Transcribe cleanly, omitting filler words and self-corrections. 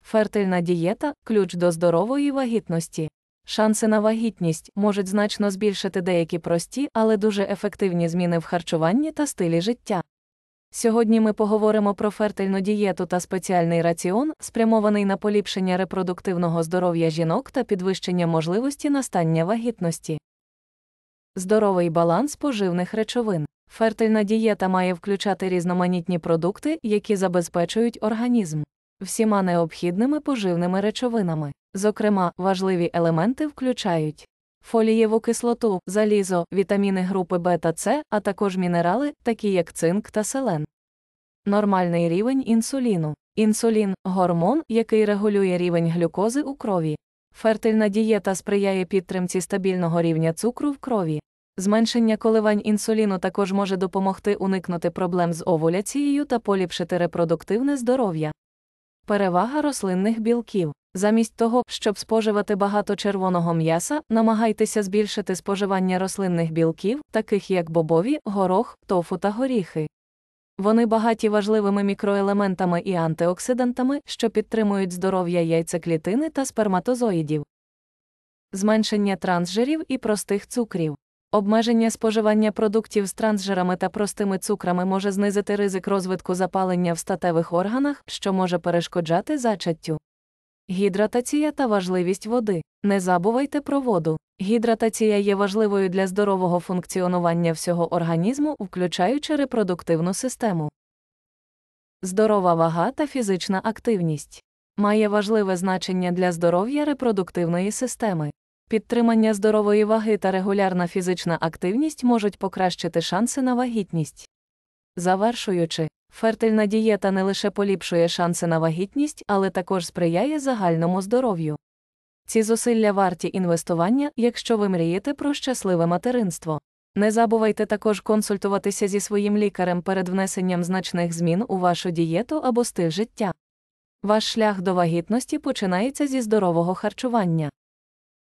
Фертильна дієта – ключ до здорової вагітності. Шанси на вагітність можуть значно збільшити деякі прості, але дуже ефективні зміни в харчуванні та стилі життя. Сьогодні ми поговоримо про фертильну дієту та спеціальний раціон, спрямований на поліпшення репродуктивного здоров'я жінок та підвищення можливості настання вагітності. Здоровий баланс поживних речовин. Фертильна дієта має включати різноманітні продукти, які забезпечують організм всіма необхідними поживними речовинами. Зокрема, важливі елементи включають фолієву кислоту, залізо, вітаміни групи бета-С, а також мінерали, такі як цинк та селен. Нормальний рівень інсуліну. Інсулін – гормон, який регулює рівень глюкози у крові. Фертильна дієта сприяє підтримці стабільного рівня цукру в крові. Зменшення коливань інсуліну також може допомогти уникнути проблем з овуляцією та поліпшити репродуктивне здоров'я. Перевага рослинних білків. Замість того, щоб споживати багато червоного м'яса, намагайтеся збільшити споживання рослинних білків, таких як бобові, горох, тофу та горіхи. Вони багаті важливими мікроелементами і антиоксидантами, що підтримують здоров'я яйцеклітини та сперматозоїдів. Зменшення трансжирів і простих цукрів. Обмеження споживання продуктів з трансжирами та простими цукрами може знизити ризик розвитку запалення в статевих органах, що може перешкоджати зачаттю. Гідратація та важливість води. Не забувайте про воду. Гідратація є важливою для здорового функціонування всього організму, включаючи репродуктивну систему. Здорова вага та фізична активність. Має важливе значення для здоров'я репродуктивної системи. Підтримання здорової ваги та регулярна фізична активність можуть покращити шанси на вагітність. Завершуючи, фертильна дієта не лише поліпшує шанси на вагітність, але також сприяє загальному здоров'ю. Ці зусилля варті інвестування, якщо ви мрієте про щасливе материнство. Не забувайте також консультуватися зі своїм лікарем перед внесенням значних змін у вашу дієту або стиль життя. Ваш шлях до вагітності починається зі здорового харчування.